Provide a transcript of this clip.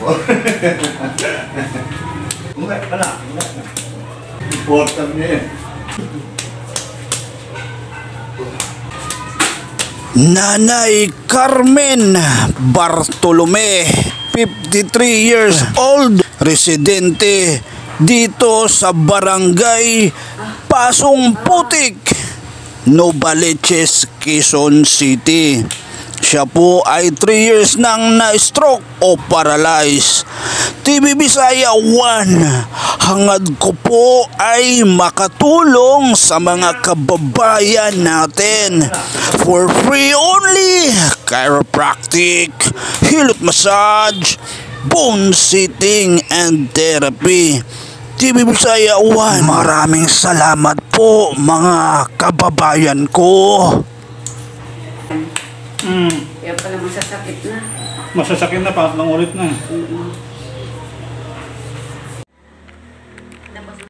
Umek ka na. Important niya eh. Nanay Carmen Bartolome, 53 years old, residente dito sa Barangay Pasong Putik, Novaliches, Quezon City. Siya po ay 3 years nang na-stroke o paralyzed. TV Bisaya 1, hangad ko po ay makatulong sa mga kababayan natin. For free only, chiropractic, hilot massage, bone sitting and therapy. TV Bisaya 1, maraming salamat po mga kababayan ko. Kaya pala masasakit na. Masasakit na, pangatlong ulit na.